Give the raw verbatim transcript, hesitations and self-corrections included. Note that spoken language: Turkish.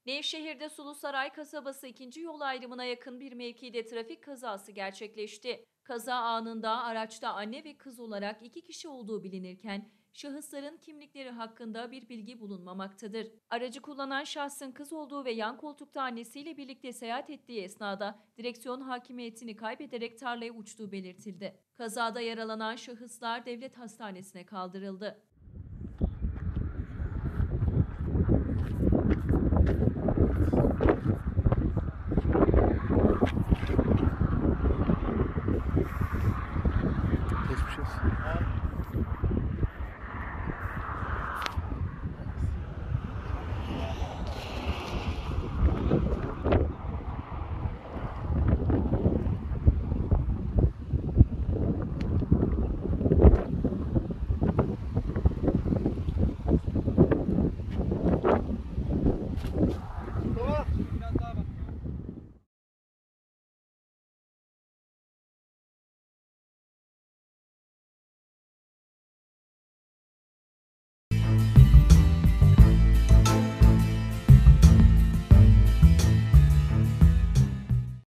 Nevşehir'de Sulusaray kasabası ikinci yol ayrımına yakın bir mevkide trafik kazası gerçekleşti. Kaza anında araçta anne ve kız olarak iki kişi olduğu bilinirken şahısların kimlikleri hakkında bir bilgi bulunmamaktadır. Aracı kullanan şahsın kız olduğu ve yan koltukta annesiyle birlikte seyahat ettiği esnada direksiyon hakimiyetini kaybederek tarlaya uçtuğu belirtildi. Kazada yaralanan şahıslar devlet hastanesine kaldırıldı.